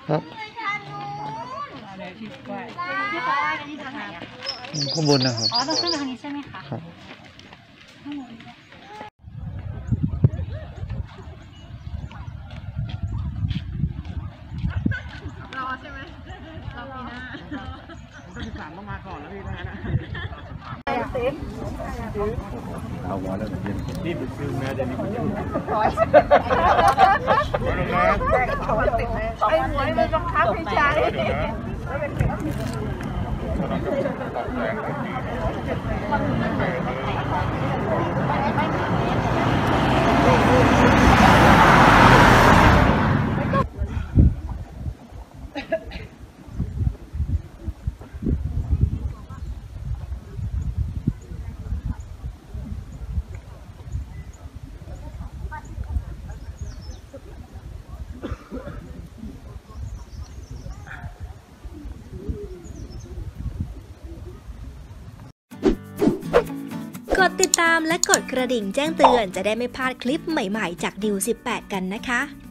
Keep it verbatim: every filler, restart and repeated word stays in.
ครับข้างบนนะครับอ๋อต้องขึ้นไปทางนี้ใช่ไหมคะครับรอใช่ไหมรอปีหน้าต้องสิบสามต้องมาก่อนแล้วพี่ท่านนะเอาหัวแล้วเย็นที่ไปซื้อแม่เดี๋ยวนี้มันจะร้อยไอ้หวยมันบังคับให้ใช้กดติดตามและกดกระดิ่งแจ้งเตือนจะได้ไม่พลาดคลิปใหม่ๆจากดิวสิบแปดกันนะคะ